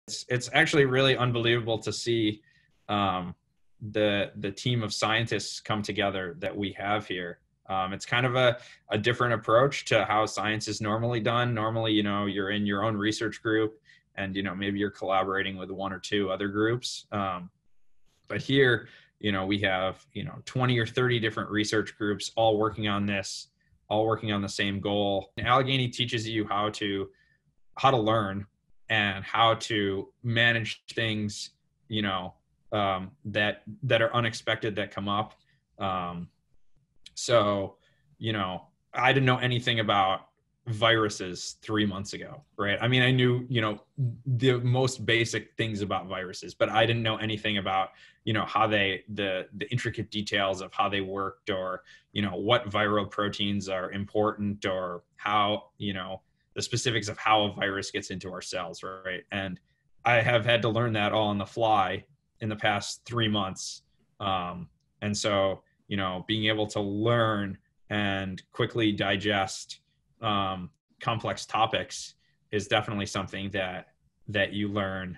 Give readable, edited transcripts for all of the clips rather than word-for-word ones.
It's actually really unbelievable to see the team of scientists come together that we have here. It's kind of a different approach to how science is normally done. Normally, you're in your own research group and, maybe you're collaborating with one or two other groups. But here, we have, 20 or 30 different research groups all working on this, all working on the same goal. And Allegheny teaches you how to learn and how to manage things, that are unexpected that come up. So, I didn't know anything about viruses 3 months ago, right? I mean, I knew, the most basic things about viruses, but I didn't know anything about, how the intricate details of how they worked, or, what viral proteins are important, or how, the specifics of how a virus gets into our cells, right? And I have had to learn that all on the fly in the past 3 months. And so, being able to learn and quickly digest complex topics is definitely something that you learn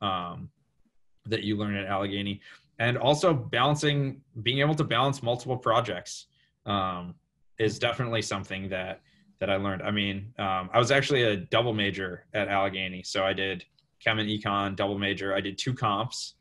at Allegheny. And also being able to balance multiple projects is definitely something that I learned. I mean, I was actually a double major at Allegheny, so I did chem and econ double major. I did 2 comps.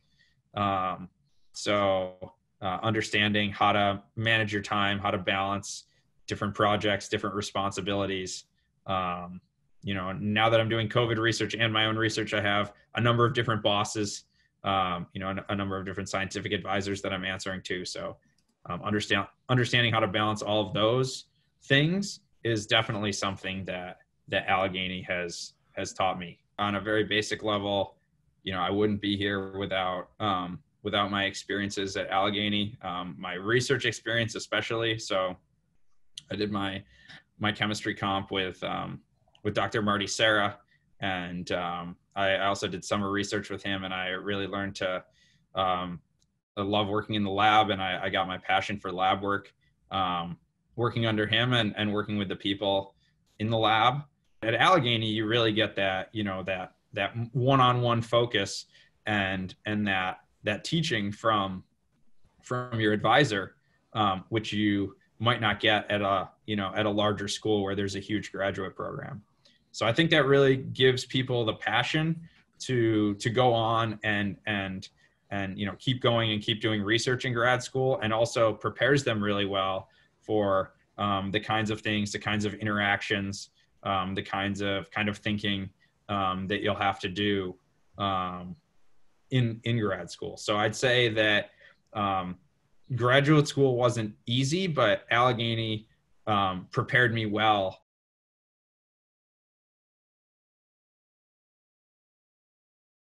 Understanding how to manage your time, how to balance different projects, different responsibilities. Now that I'm doing COVID research and my own research, I have a number of different bosses, a number of different scientific advisors that I'm answering to. So understanding how to balance all of those things is definitely something that Allegheny has taught me. On a very basic level, I wouldn't be here without my experiences at Allegheny, my research experience especially. So I did my chemistry comp with Dr. Marty Serra, and I also did summer research with him, and I really learned to love working in the lab, and I got my passion for lab work working under him and working with the people in the lab. At Allegheny, you really get that, that one-on-one focus and that teaching from your advisor, which you might not get at a larger school where there's a huge graduate program. So I think that really gives people the passion to go on and keep going and keep doing research in grad school, and also prepares them really well for the kinds of things, the kinds of interactions, the kinds of thinking that you'll have to do in grad school. So I'd say that graduate school wasn't easy, but Allegheny prepared me well